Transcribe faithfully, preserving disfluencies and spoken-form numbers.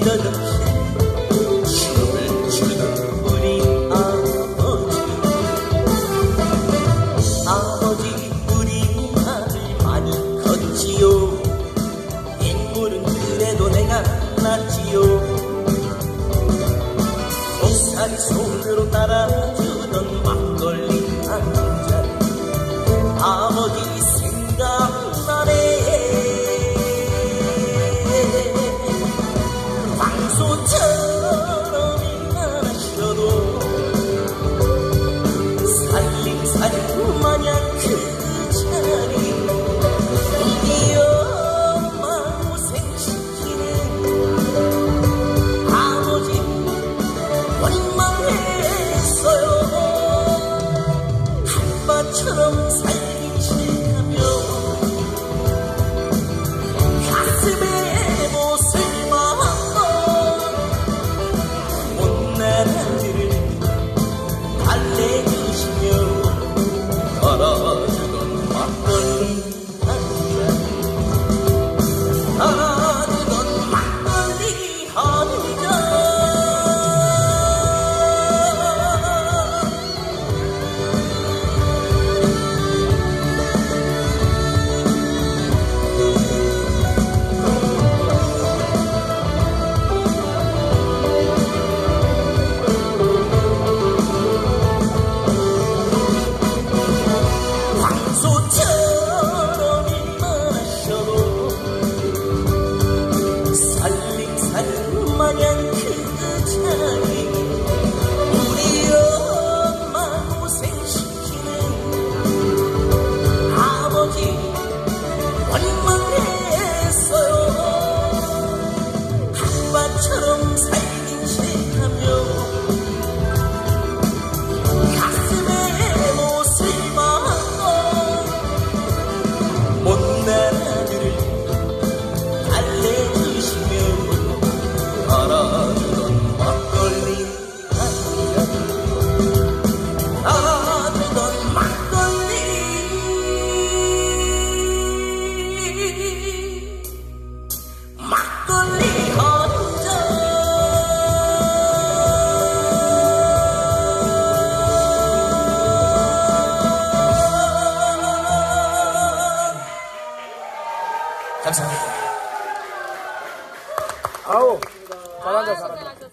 느닷없이 춤을 추는 우리 아버지. 아버지 우리 아들 많이 컸지요. 인물은 그래도 내가 낫지요. 옥살이 손으로 따라주던 막걸리 한 잔 아버지 생각나네. 황소처럼 일만 하셔도 살림살이 마냥 그 자리 우리 엄마 고생시키는 아버지 원망했어요. 한바처럼 살기 싫다며 가슴에 못을 박아 못난 아들을 달래주시며 달아주던 막걸리 한잔 달아주던 막걸리 한잔. 황소처럼 일만 하셔도 살림살이 마냥 그 자리 우리 엄마 고생시키는 아버지 원망했어요. 한바처럼 살긴 싫다며 가슴에 못을 박아 못난 아들을 달래주시며 달아주던 막걸리 한잔 달아주던 막걸리 막걸리 한잔. 감사합니다. 아우, 잘한다, 잘한다.